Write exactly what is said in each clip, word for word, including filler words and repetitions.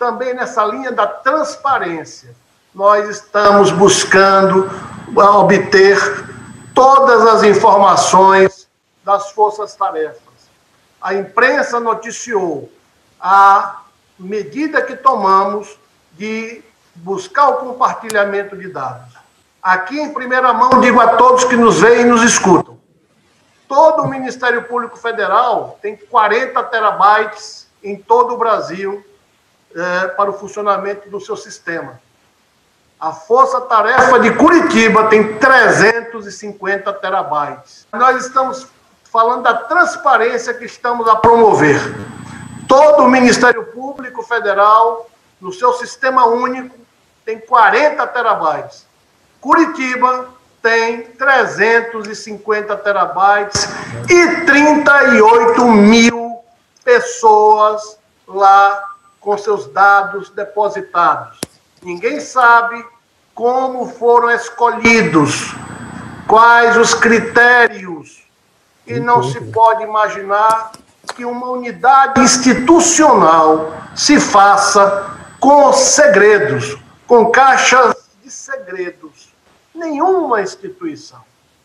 também nessa linha da transparência. Nós estamos buscando obter todas as informações das forças-tarefas. A imprensa noticiou a medida que tomamos de buscar o compartilhamento de dados. Aqui, em primeira mão, digo a todos que nos veem e nos escutam. Todo o Ministério Público Federal tem quarenta terabytes em todo o Brasil é, para o funcionamento do seu sistema. A Força Tarefa de Curitiba tem trezentos e cinquenta terabytes. Nós estamos falando da transparência que estamos a promover. Todo o Ministério Público Federal, no seu sistema único, tem quarenta terabytes. Curitiba tem trezentos e cinquenta terabytes e trinta e oito mil pessoas lá com seus dados depositados. Ninguém sabe como foram escolhidos, quais os critérios, e não se pode imaginar que uma unidade institucional se faça com segredos, com caixas de segredos. Nenhuma instituição.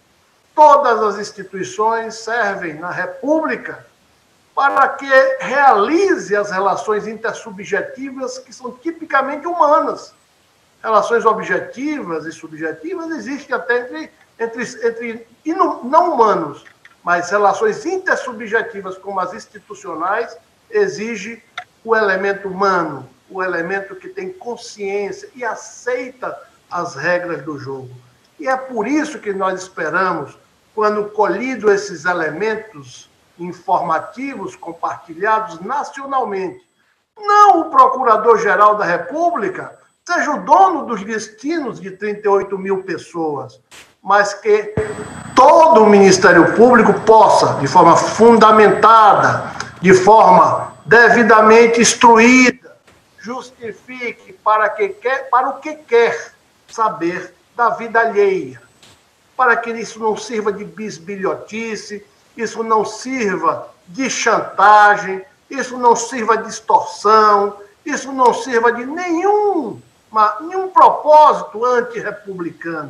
Todas as instituições servem na República para que realize as relações intersubjetivas que são tipicamente humanas. Relações objetivas e subjetivas existem até entre, entre, entre não humanos, mas relações intersubjetivas como as institucionais exigem o elemento humano, o elemento que tem consciência e aceita as regras do jogo. E é por isso que nós esperamos, quando colhido esses elementos informativos compartilhados nacionalmente, não o Procurador-Geral da República seja o dono dos destinos de trinta e oito mil pessoas, mas que todo o Ministério Público possa, de forma fundamentada, de forma devidamente instruída, justifique para, que quer, para o que quer saber da vida alheia, para que isso não sirva de bisbilhotice, isso não sirva de chantagem, isso não sirva de extorsão, isso não sirva de nenhum, uma, nenhum propósito antirrepublicano.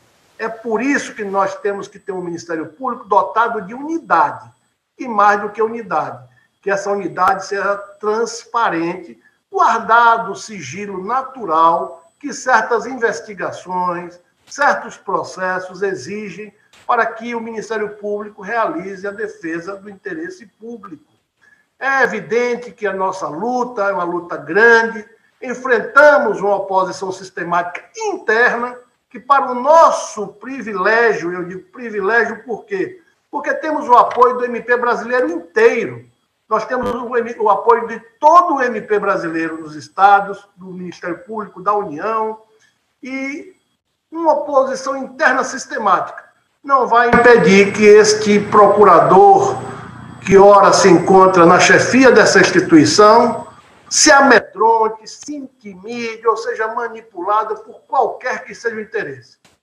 É por isso que nós temos que ter um Ministério Público dotado de unidade, e mais do que unidade, que essa unidade seja transparente, guardado o sigilo natural que certas investigações, certos processos exigem para que o Ministério Público realize a defesa do interesse público. É evidente que a nossa luta é uma luta grande, enfrentamos uma oposição sistemática interna, que para o nosso privilégio, eu digo privilégio por quê? Porque temos o apoio do M P brasileiro inteiro. Nós temos o, o apoio de todo o M P brasileiro nos estados, do Ministério Público, da União, e uma oposição interna sistemática não vai impedir que este procurador, que ora se encontra na chefia dessa instituição, se amedronte, se intimide ou seja manipulado por qualquer que seja o interesse.